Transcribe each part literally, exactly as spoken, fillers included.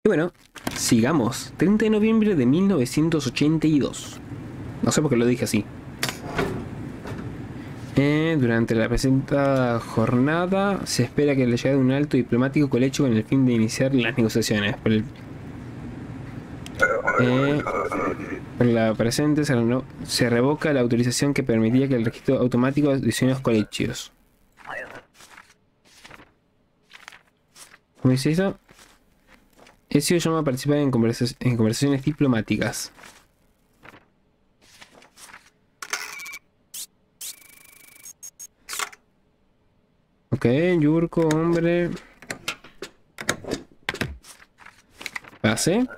Y bueno, sigamos. treinta de noviembre de mil novecientos ochenta y dos. No sé por qué lo dije así. Eh, durante la presentada jornada se espera que la llegada de un alto diplomático colecho con el fin de iniciar las negociaciones. Por, el, eh, por la presente se, reno, se revoca la autorización que permitía que el registro automático de sueños colegios. ¿Cómo dice eso? Ezio llama a participar en, conversa en conversaciones diplomáticas. Ok, Yurko, hombre. Pase.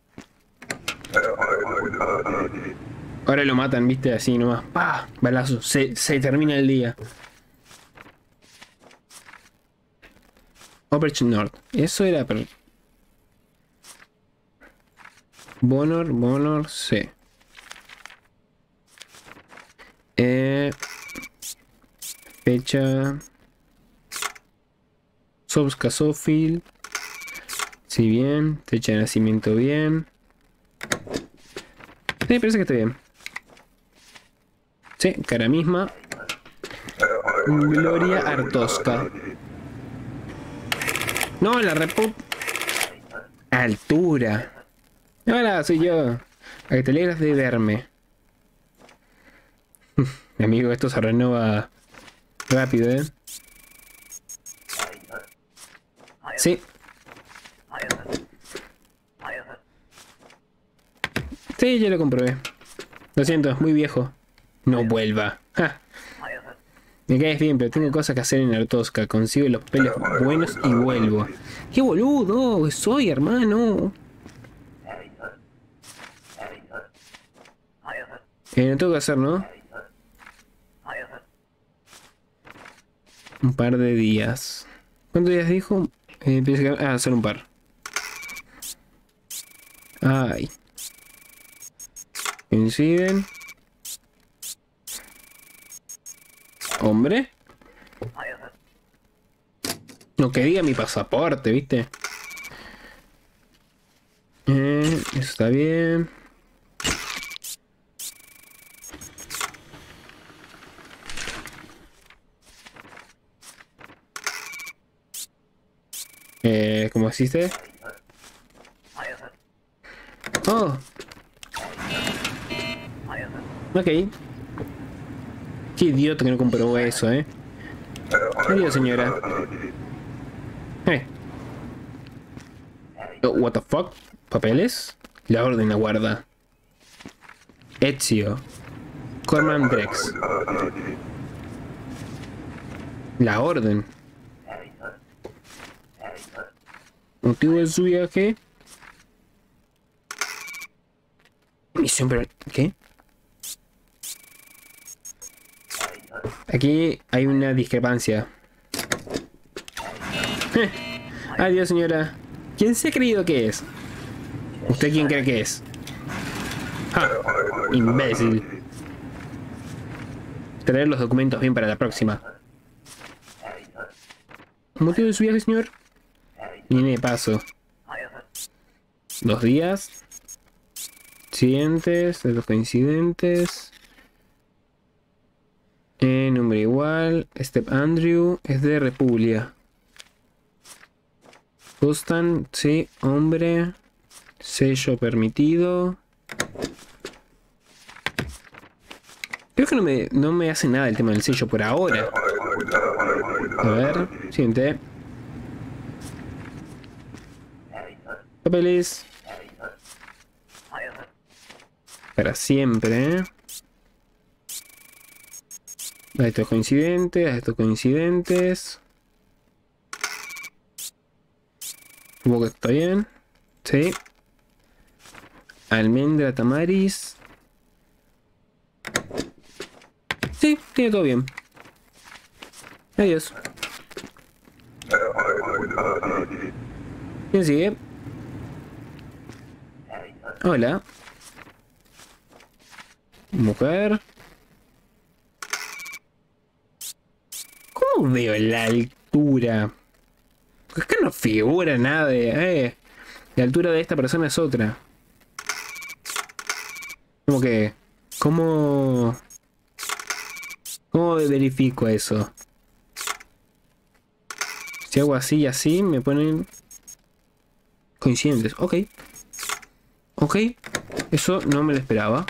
Ahora lo matan, viste, así nomás. ¡Pah! Balazo. Se, se termina el día. Operation North. Eso era... Per... Bonor, Bonor, C. Eh... Fecha... Sobska Sofil. Sí, bien. Fecha de nacimiento, bien. Sí, parece que está bien. Sí, cara misma. Gloria Artosca. No, la reput... Altura. Hola, soy yo. A que te alegras de verme. Amigo, esto se renueva rápido, ¿eh? Sí. Sí, ya lo comprobé. Lo siento, es muy viejo. No vuelva. Ja. Me caes bien, pero tengo cosas que hacer en Artosca. Consigo los pelos buenos y vuelvo. ¡Qué boludo! Soy, hermano. Eh, no tengo que hacer, ¿no? Un par de días. ¿Cuántos días dijo? Eh, pensé que... Ah, solo un par. Ay. Coinciden. Hombre. No, que diga mi pasaporte, ¿viste? Eh, eso está bien. Eh, ¿cómo existe? Oh. Ok. Qué idiota que no comprobó eso, eh. Adiós, señora. Eh. Oh, what the fuck? ¿Papeles? La orden aguarda. Ezio. Corman Drex. La orden. Motivo de su viaje. Misión, pero... ¿Qué? Aquí hay una discrepancia. Eh. Adiós, señora. ¿Quién se ha creído que es? ¿Usted quién cree que es? ¡Ja! Imbécil. Traer los documentos bien para la próxima. ¿Motivo de su viaje, señor? Viene de paso. Dos días. Siguientes, de los coincidentes. Eh, nombre igual. Step Andrew es de Repuglia. Gustan, sí, hombre. Sello permitido. Creo que no me, no me hace nada el tema del sello por ahora. A ver, siguiente. Papeles. Para siempre, ¿eh? A estos coincidentes, a estos coincidentes. Supongo que está bien. Sí. Almendra, tamaris. Sí, tiene todo bien. Adiós. ¿Quién sigue? Hola. Mujer. ¿Cómo veo la altura? Acá no figura nada de... Eh. La altura de esta persona es otra. Como que... ¿Cómo... ¿Cómo verifico eso? Si hago así y así, me ponen... coincidentes. Ok. Ok. Eso no me lo esperaba.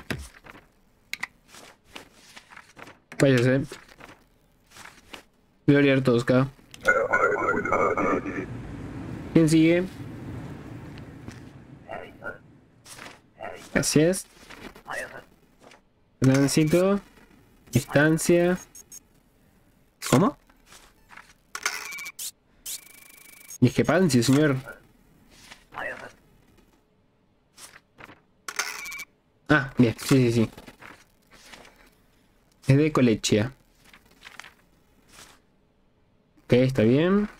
Váyase. Gloria Artosca. ¿Quién sigue? Gracias. Tránsito. Distancia. ¿Cómo? Discrepancia, señor. Ah, bien, sí, sí, sí. Es de Colechia. Ok, está bien.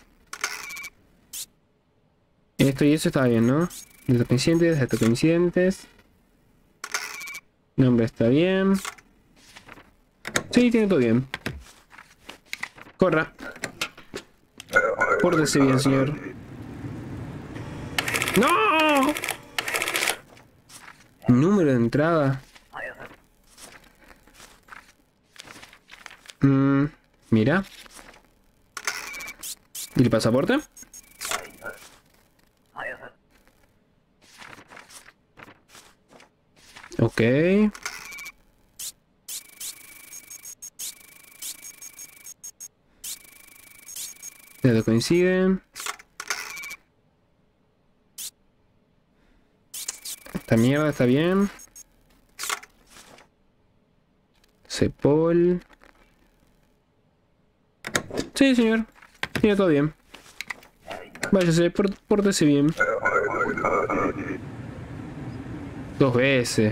Esto y eso está bien, ¿no? Datos coincidentes, datos coincidentes. Nombre está bien. Sí, tiene todo bien. Corra. Pórtese bien, señor. ¡No! Número de entrada. Mm, mira. ¿Y el pasaporte? Ok. Datos coinciden. Esta mierda está bien. Cepol. Sí, señor. Tiene todo bien. Váyase, por- pórtese bien. Dos veces.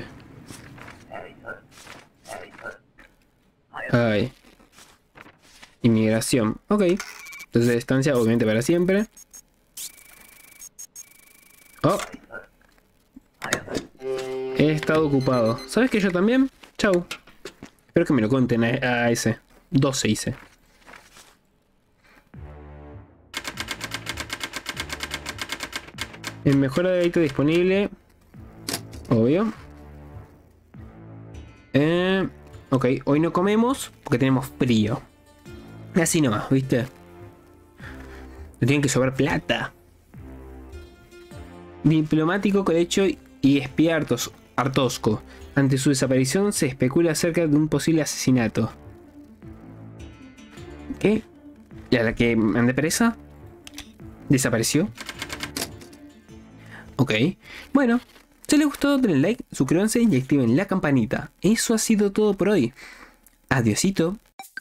Ay. Inmigración. Ok. Entonces estancia obviamente para siempre. Oh. He estado ocupado. ¿Sabes que yo también? Chau. Espero que me lo cuenten a, a ese. doce hice. El mejor adicto disponible. Obvio. Eh, ok, hoy no comemos porque tenemos frío. Así nomás, ¿viste? No tienen que sobrar plata. Diplomático, colecho y espía Artos- Artosco. Ante su desaparición se especula acerca de un posible asesinato. ¿Qué? ¿Y a la que mandé presa? ¿Desapareció? Ok. Bueno, si les gustó denle like, suscríbanse y activen la campanita. Eso ha sido todo por hoy. Adiosito.